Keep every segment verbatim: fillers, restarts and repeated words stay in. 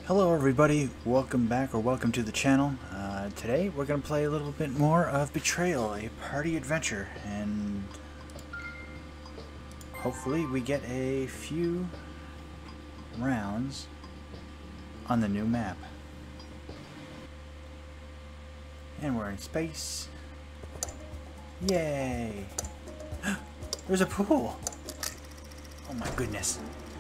Hello everybody, welcome back or welcome to the channel. Uh, today we're going to play a little bit more of Betrayal, a party adventure, and hopefully we get a few rounds on the new map. And we're in space. Yay! There's a pool! Oh my goodness.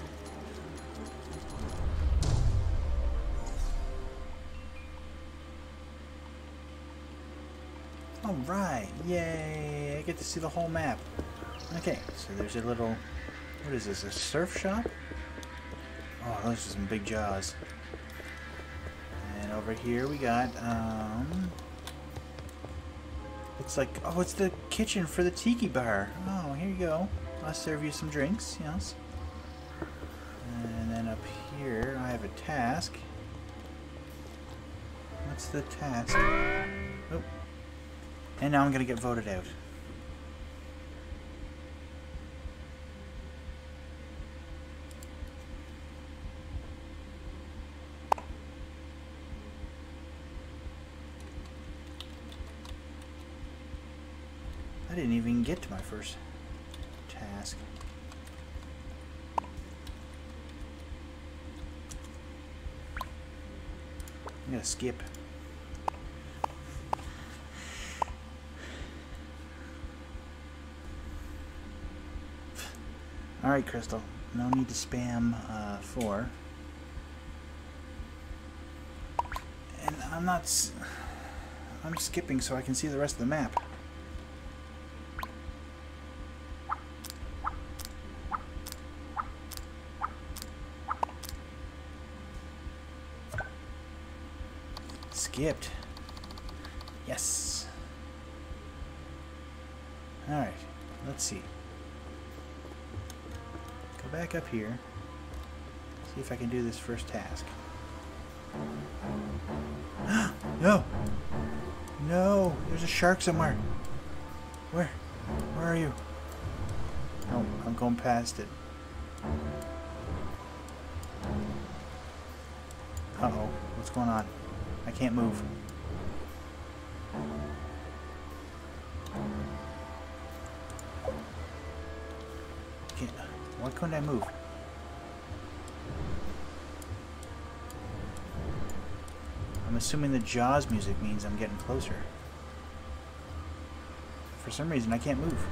Alright, yay! I get to see the whole map. Okay, so there's a little... What is this, a surf shop? Oh, those are some big jaws. And over here we got, um... It's like, oh, it's the kitchen for the tiki bar. Oh, here you go. I'll serve you some drinks, yes. And then up here I have a task. What's the task? Oh. And now I'm going to get voted out. I didn't even get to my first task. I'm going to skip. Alright, Crystal. No need to spam uh, four. And I'm not... S I'm skipping so I can see the rest of the map. Skipped. Yes. Alright. Let's see. Go back up here. See if I can do this first task. No! No! There's a shark somewhere. Where? Where are you? Oh, I'm going past it. Uh-oh. What's going on? I can't move. Can't. Why couldn't I move? I'm assuming the Jaws music means I'm getting closer. For some reason, I can't move.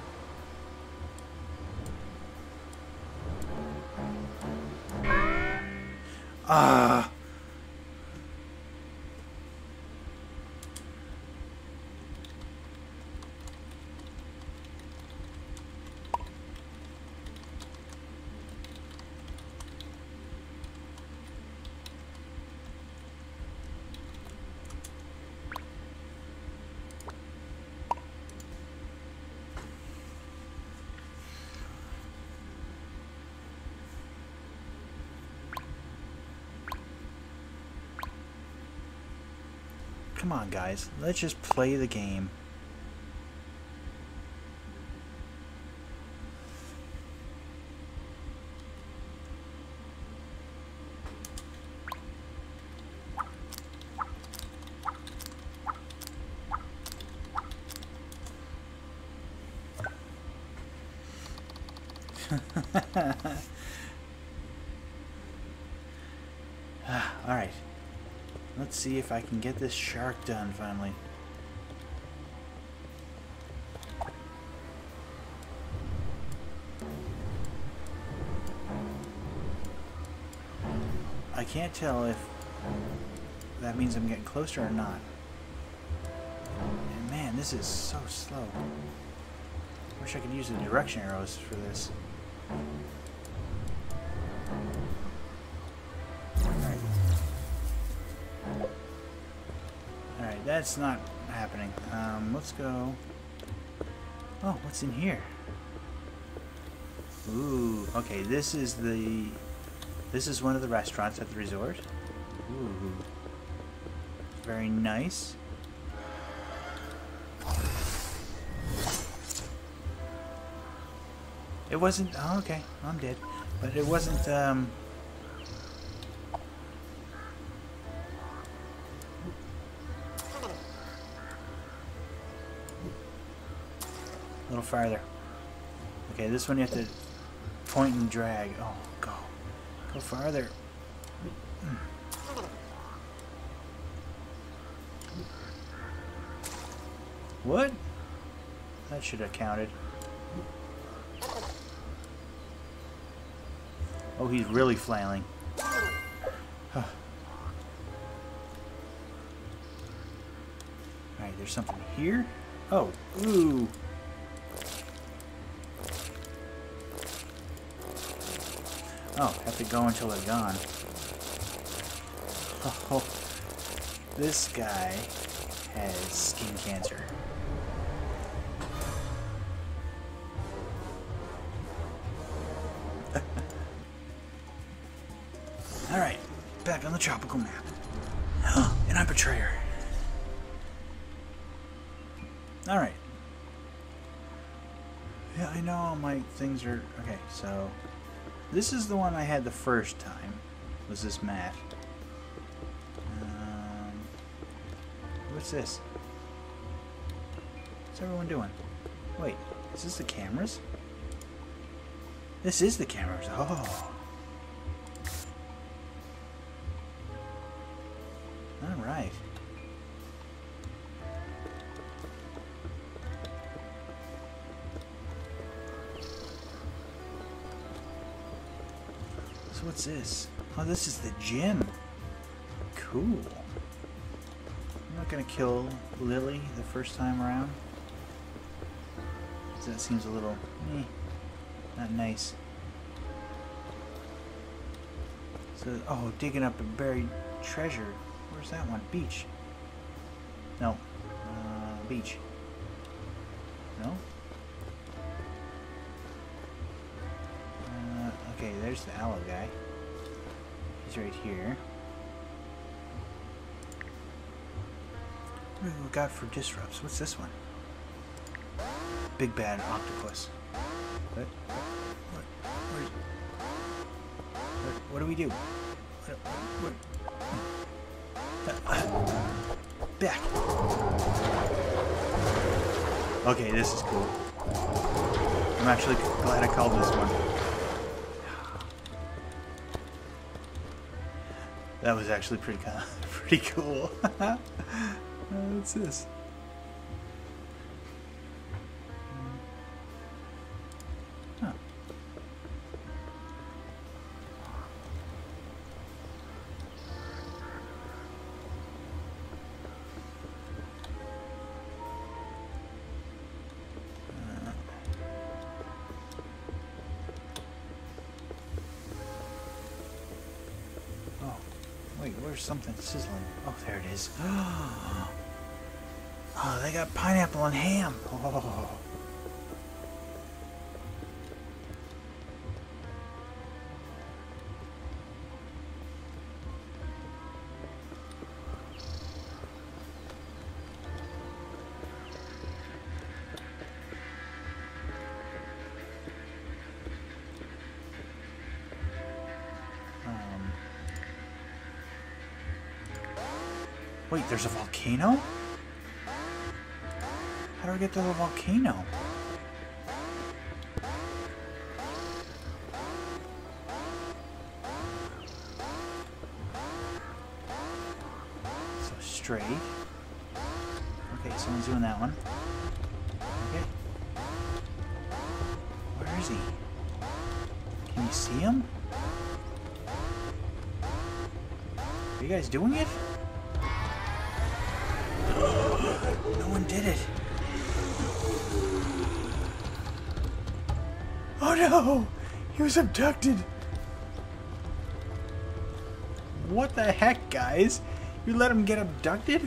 Ah! Come on, guys. Let's just play the game. All right. Let's see if I can get this shark done finally. I can't tell if that means I'm getting closer or not. And man, this is so slow. Wish I could use the direction arrows for this. Alright, that's not happening. Um, let's go... Oh, what's in here? Ooh, okay, this is the... This is one of the restaurants at the resort. Ooh. Very nice. It wasn't... Oh, okay, I'm dead. But it wasn't, um... little farther. Okay, this one you have to point and drag. Oh, go. Go farther. What? That should have counted. Oh, he's really flailing. Huh. Alright, there's something here. Oh, ooh. Oh, have to go until they're gone. Oh, this guy has skin cancer. Alright, back on the tropical map. And I'm Betrayer. Alright. Yeah, I know all my things are... Okay, so... This is the one I had the first time. Was this mat. Um, what's this? What's everyone doing? Wait, is this the cameras? This is the cameras. Oh. Alright. So what's this? Oh, this is the gym. Cool. I'm not gonna kill Lily the first time around. That seems a little, eh, not nice. So, oh, digging up a buried treasure. Where's that one? Beach. No. Uh, beach. No? Uh, okay, there's the aloe guy. He's right here. What do we got for disrupts? What's this one? Big bad octopus. What? What? Where's... What, what do we do? What? What? Back. Okay, this is cool. I'm actually glad I called this one. That was actually pretty kind of pretty cool. uh, what's this? Huh. Wait, where's something sizzling? Oh, there it is. Oh, they got pineapple and ham. Oh. Wait, there's a volcano? How do I get to the volcano? So straight. Okay, someone's doing that one. Okay. Where is he? Can you see him? Are you guys doing it? No one did it. Oh no! He was abducted! What the heck, guys? You let him get abducted?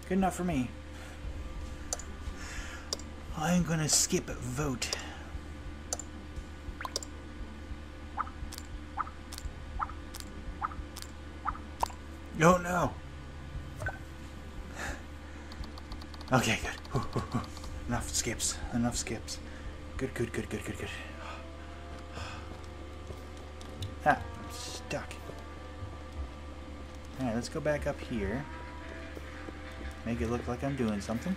Good enough for me. I'm gonna skip vote. Oh no! Okay, good. Ooh, ooh, ooh. Enough skips. Enough skips. Good, good, good, good, good, good. Ah, I'm stuck. Alright, let's go back up here. Make it look like I'm doing something.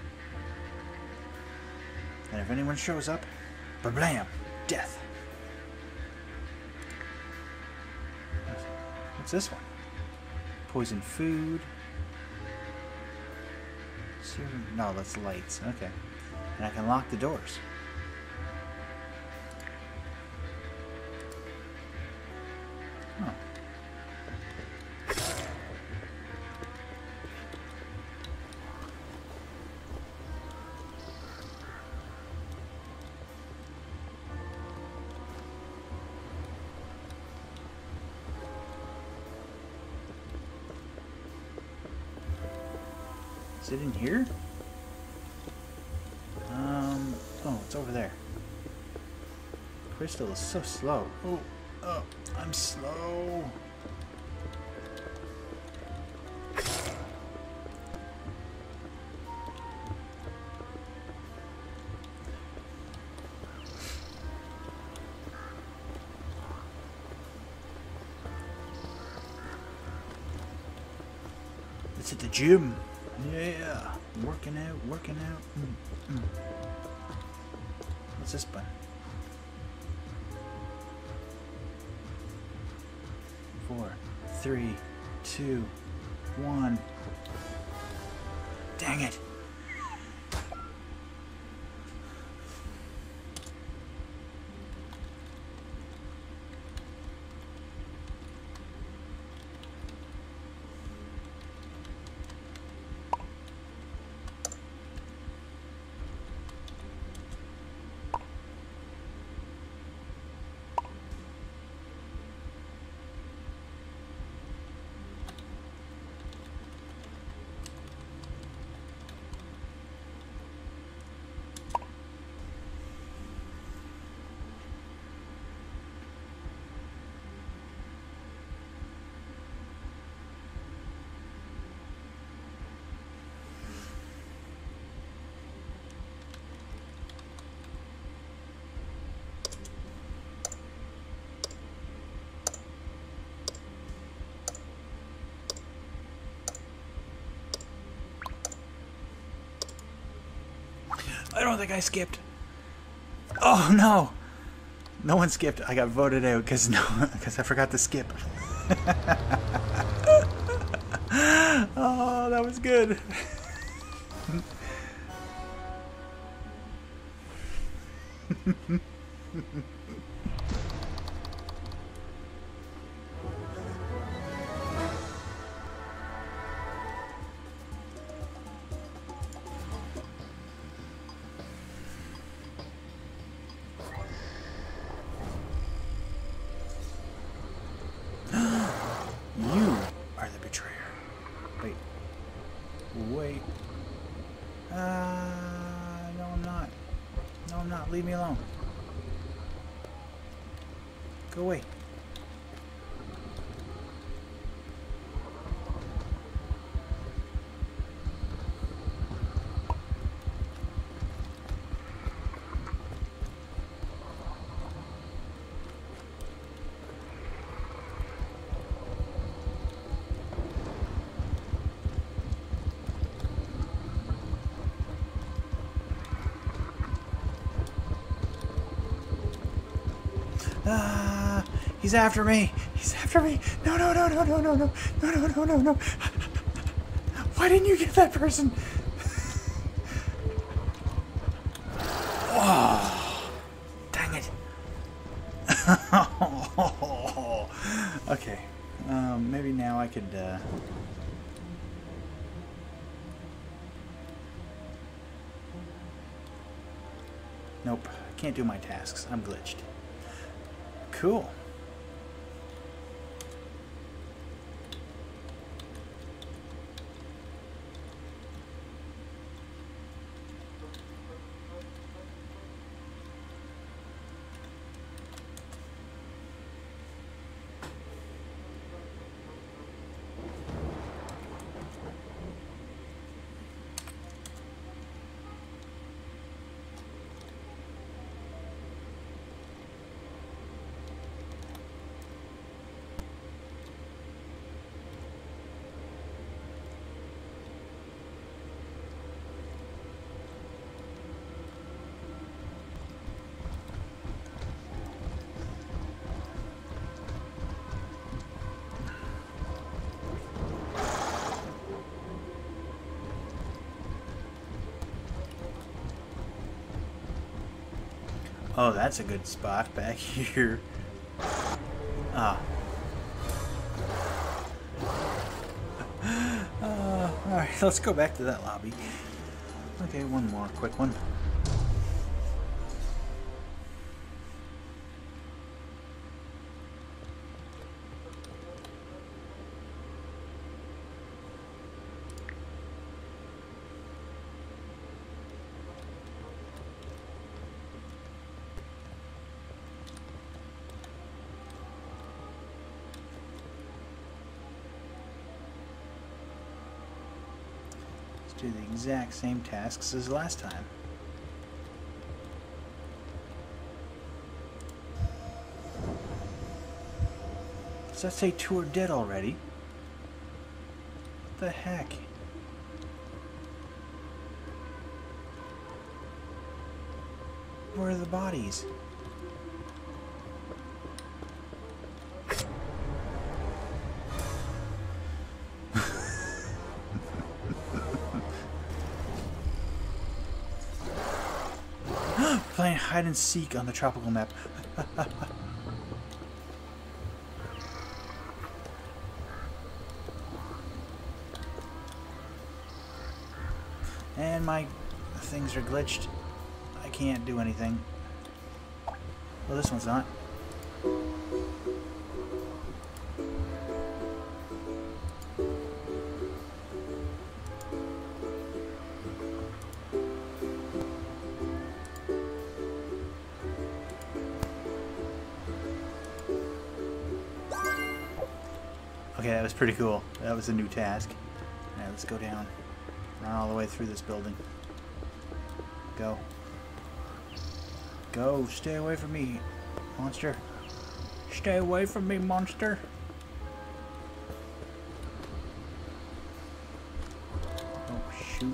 And if anyone shows up, blam! Death. What's this one? Poison food. No, that's lights. Okay. And I can lock the doors. Oh. Is it in here? Um, oh, it's over there. Crystal is so slow. Oh, oh, I'm slow. It's at the gym. Yeah, working out, working out. Mm, mm. What's this button? Four, three, two, one. Dang it. I don't think I skipped. Oh no! No one skipped. I got voted out because no, because I forgot to skip. Oh, that was good. You are the betrayer. Wait. Wait. Uh, no, I'm not. No, I'm not. Leave me alone. Go away. Ah, he's after me. He's after me. No, no, no, no, no, no, no, no, no, no, no, no. Why didn't you get that person? Oh, dang it. Okay. Um, maybe now I could, uh... Nope. Can't do my tasks. I'm glitched. Cool. Oh, that's a good spot back here. Ah. Uh, Alright, let's go back to that lobby. Okay, one more quick one. Do the exact same tasks as last time. Does that say two are dead already? What the heck? Where are the bodies? Playing hide and seek on the tropical map. And my things are glitched. I can't do anything. Well, this one's not. Okay, that was pretty cool. That was a new task. Alright, let's go down. Run all the way through this building. Go. Go, stay away from me, monster. Stay away from me, monster. Oh, shoot.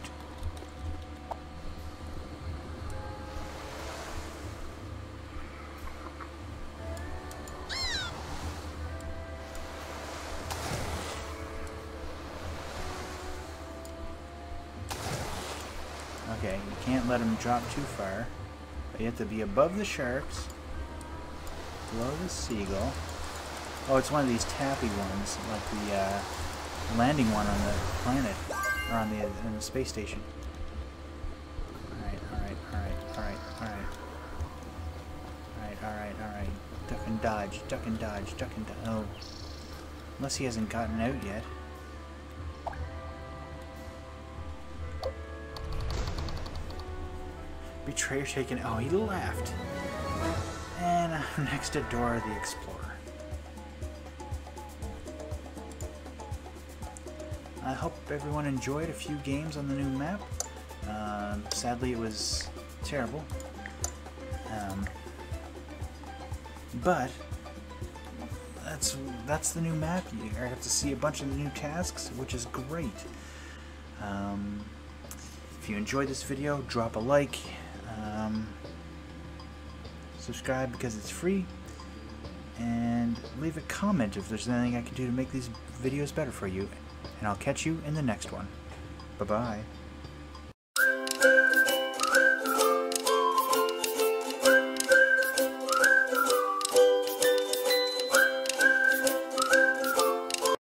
Okay, you can't let them drop too far. But you have to be above the sharks, below the seagull. Oh, it's one of these tappy ones, like the uh, landing one on the planet, or on the, on the space station. Alright, alright, alright, alright, alright. Alright, alright, alright. Duck and dodge, duck and dodge, duck and dodge. Oh. Unless he hasn't gotten out yet. Betrayer taken. Oh, he laughed. And I'm next to Dora the Explorer. I hope everyone enjoyed a few games on the new map. Uh, sadly, it was terrible. Um, but that's that's the new map. You have to see a bunch of the new tasks, which is great. Um, if you enjoyed this video, drop a like. Um, subscribe because it's free, and leave a comment if there's anything I can do to make these videos better for you, and I'll catch you in the next one. Bye bye.